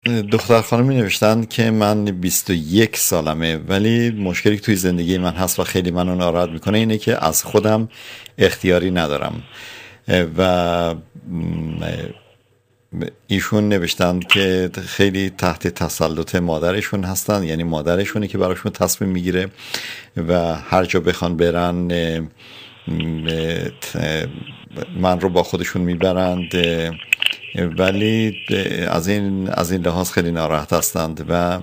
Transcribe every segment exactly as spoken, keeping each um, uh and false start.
دختر خانمی نوشتن که من بیست و یک سالمه ولی مشکلی که توی زندگی من هست و خیلی منو ناراحت میکنه اینه که از خودم اختیاری ندارم. و ایشون نوشتن که خیلی تحت تسلط مادرشون هستن، یعنی مادرشونه که براشون تصمیم میگیره و هر جا بخوان برن من رو با خودشون میبرند، ولی از این از این لحاظ خیلی ناراحت هستند و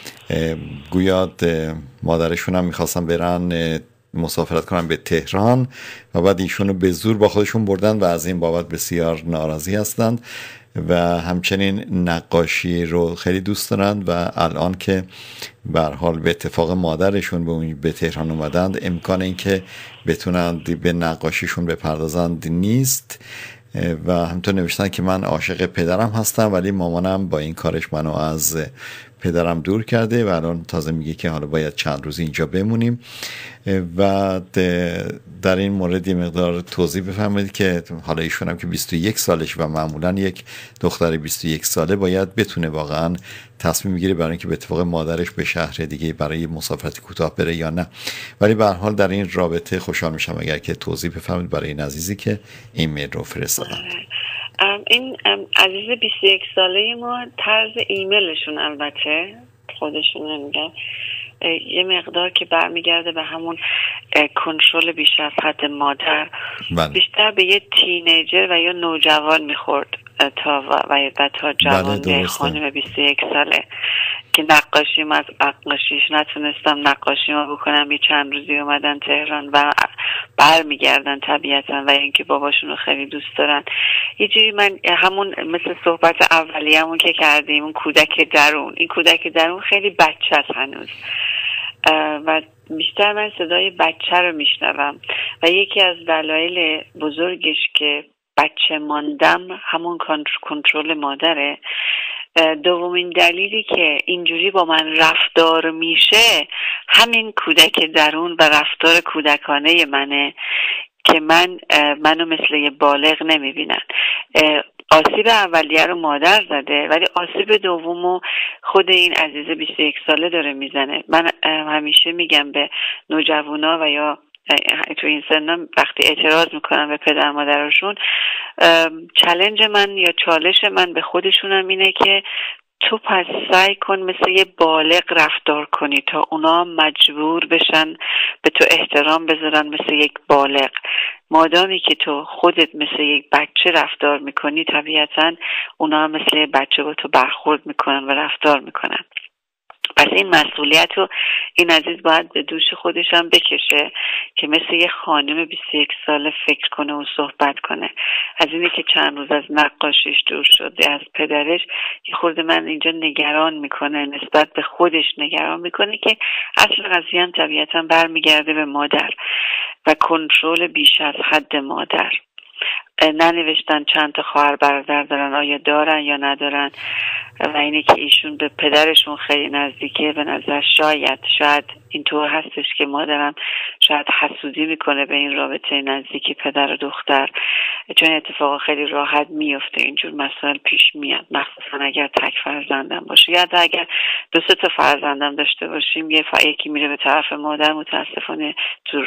گویا مادرشون هم میخواستن برن مسافرت کنن به تهران و بعد ایشونو به زور با خودشون بردن و از این بابت بسیار ناراضی هستند و همچنین نقاشی رو خیلی دوست دارند و الان که به هر حال به اتفاق مادرشون به به تهران اومدند امکان این که بتونند به نقاشیشون بپردازند نیست. و همطور نوشتن که من عاشق پدرم هستم ولی مامانم با این کارش منو از پدرم دور کرده و الان تازه میگه که حالا باید چند روز اینجا بمونیم. و در این مورد یه مقدار توضیح بفرمایید که حالا ایشون هم که بیست و یک سالش و معمولا یک دختر بیست و یک ساله باید بتونه واقعا تصمیم میگیره برای اینکه به اتفاق مادرش به شهر دیگه برای مسافرت کوتاه بره یا نه، ولی به هر حال در این رابطه خوشحال میشم اگر که توضیح بفرمایید برای این عزیزی که ایمیل رو فرستادن. این عزیز بیست و یک ساله ما طرز ایمیلشون البته خودشون میگن یه مقدار که برمیگرده به همون کنترل بیش از حد مادر، بله. بیشتر به یه تینیجر و یا نوجوان میخورد تا و یا تا جوان خانم بیست و یک ساله که نقاشیم از نقاشیش نتونستم نقاشی ما بکنم. یه چند روزی اومدن تهران و بر میگردن طبیعتا و اینکه باباشونو خیلی دوست دارن. یه جوری من همون مثل صحبت اولیه‌مون که کردیم اون کودک درون، این کودک درون خیلی بچه است هنوز و بیشتر من صدای بچه رو میشنوم و یکی از دلایل بزرگش که بچه ماندم همون کنترل مادره. دومین دلیلی که اینجوری با من رفتار میشه همین کودک درون و رفتار کودکانه منه که من منو مثل یه بالغ نمیبینن. آسیب اولیه رو مادر زده ولی آسیب دومو خود این عزیز بیست و یک ساله داره میزنه. من همیشه میگم به نوجوانا و یا تو این سنا وقتی اعتراض میکنم به پدر مادرشون، چالش من یا چالش من به خودشونم اینه که تو پس سعی کن مثل یه بالغ رفتار کنی تا اونا مجبور بشن به تو احترام بذارن مثل یک بالغ. مادامی که تو خودت مثل یک بچه رفتار میکنی طبیعتا اونا مثل یک بچه با تو برخورد میکنن و رفتار میکنن. پس این مسئولیت رو این عزیز باید به دوش خودش هم بکشه که مثل یه خانم بیست و یک ساله فکر کنه و صحبت کنه. از اینه که چند روز از نقاشیش دور شده، از پدرش، یه خورده من اینجا نگران میکنه، نسبت به خودش نگران میکنه که اصل قضیه هم طبیعتا برمیگرده به مادر و کنترل بیش از حد مادر. ننوشتن چند تا خواهر برادر دارن، آیا دارن یا ندارن و اینه که ایشون به پدرشون خیلی نزدیکه. به نظر شاید شاید اینطور هستش که مادرم شاید حسودی میکنه به این رابطه نزدیکی پدر و دختر، چون اتفاق خیلی راحت میفته اینجور مسائل پیش میاد، مخصوصا اگر تک فرزندم باشه یا اگر دو سه تا فرزندم داشته باشیم. یه ف... یکی میره به طرف مادر، متاسفانه تو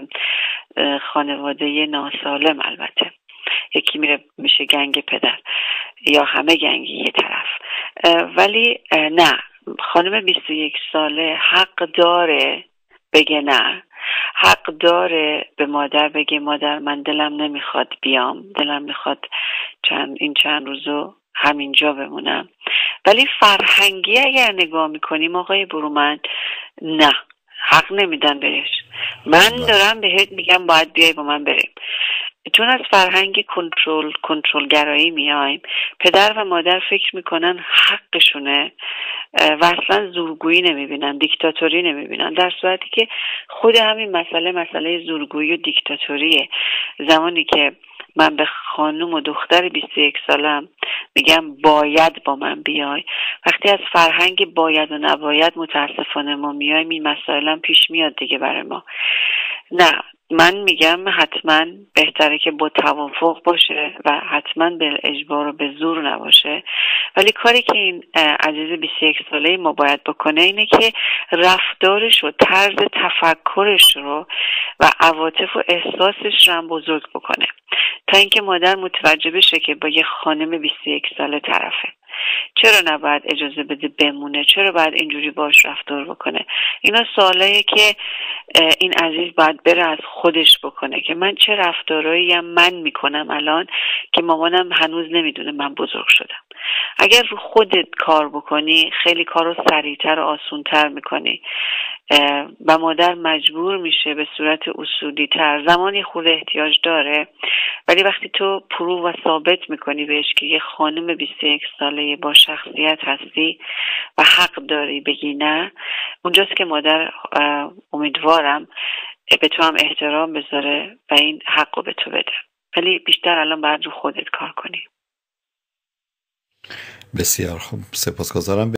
خانواده ناسالم البته یکی میره میشه گنگ پدر یا همه گنگی یه طرف. ولی نه، خانم بیست و یک ساله حق داره بگه نه، حق داره به مادر بگه مادر من دلم نمیخواد بیام، دلم میخواد چند این چند روزو همینجا بمونم. ولی فرهنگی اگر نگاه میکنیم آقای برومند، نه، حق نمیدن بهش. من دارم بهت میگم باید بیای با من بریم، چون از فرهنگ کنترل کنترلگرایی میایم. پدر و مادر فکر میکنن حقشونه و اصلا زورگویی نمیبینن، دیکتاتوری نمیبینن، در صورتی که خود همین مسئله مسئله زورگویی و دیکتاتوریه. زمانی که من به خانم و دختر بیست و یک سالم میگم باید با من بیای، وقتی از فرهنگ باید و نباید متاسفانه ما میایم این مسائل هم پیش میاد دیگه برای ما. نه، من میگم حتما بهتره که با توافق باشه و حتما به اجبار و به زور نباشه، ولی کاری که این عزیز بیست و یک ساله ما باید بکنه اینه که رفتارش و طرز تفکرش رو و عواطف و احساسش رو هم بزرگ بکنه تا اینکه مادر متوجه بشه که با یه خانم بیست و یک ساله طرفه. چرا نباید اجازه بده بمونه؟ چرا باید اینجوری باش رفتار بکنه؟ اینا سوالاییه که این عزیز باید بره از خودش بکنه که من چه رفتارایی هم من میکنم الان که مامانم هنوز نمیدونه من بزرگ شدم. اگر رو خودت کار بکنی خیلی کارو سریعتر و آسونتر میکنی و مادر مجبور میشه به صورت اصولی تر، زمانی خود احتیاج داره، ولی وقتی تو پرو و ثابت میکنی بهش که یه خانم بیست و یک ساله با شخصیت هستی و حق داری بگی نه، اونجاست که مادر امیدوارم به تو هم احترام بذاره و این حق رو به تو بده. ولی بیشتر الان باید رو خودت کار کنی. بسیار خوب، سپاسگزارم.